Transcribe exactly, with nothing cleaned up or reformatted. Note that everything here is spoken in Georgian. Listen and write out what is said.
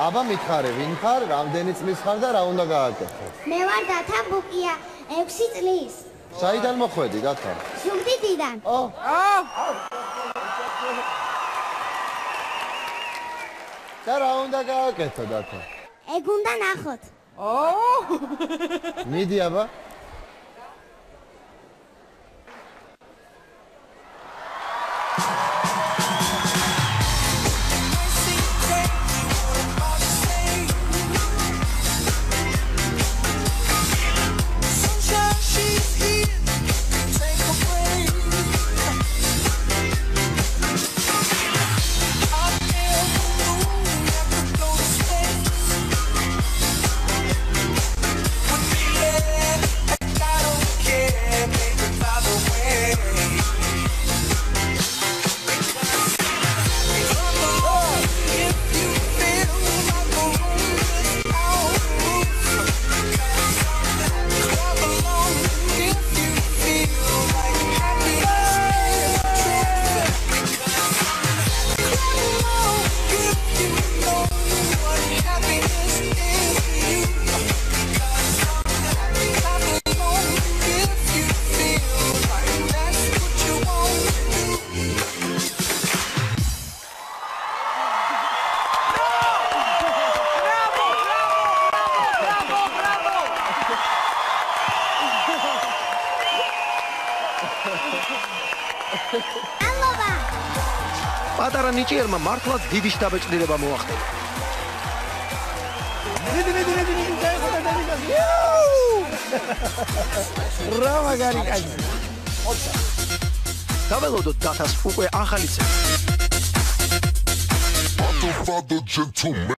აბა მითხარი, ვინ ხარ, რამდენი წლის ხარ და რა უნდა გააკეთო? მე ვარ დათა ბუკია, ექვსი წლის. საიდან მოხვედი, დათა? ზუგდიდიდან. ო. და რა უნდა გააკეთო, დათა? ეგ უნდა ნახოთ. ო! მიდი აბა. ალობა. პატარა ნიჭიერმა მართლაც დიდი შთაბეჭდილება მოახდინა. მიდი, მიდი, მიდი, მიდი, დაიხო და დაიხო. რა მაგარი კაცი. დაველოდოთ დათას უკვე ახალი წელი.